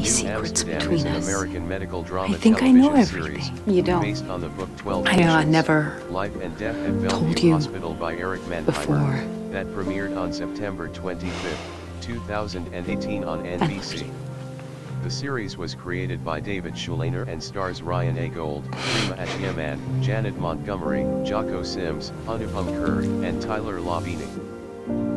secrets Amsterdam between is an us. American medical drama I think I know television everything. series You don't. based on the book 12 I know I Patients, never Life and Death at told Bellevue you Hospital by Eric Mannheimer before. that premiered on September 25, 2018 on NBC. The series was created by David Schulaner and stars Ryan Eggold, Freema Agyeman, Janet Montgomery, Jocko Sims, Anupam Kher, and Tyler Labine.